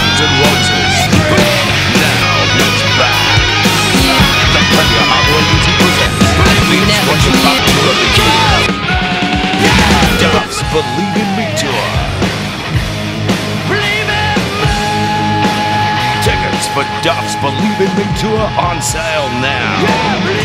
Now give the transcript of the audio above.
Guns N' Roses. Now it's back. The premier album to present the Destruction Factor of the Year. Duff's Believe in Me Tour. Tickets for Duff's Believe in Me Tour on sale now.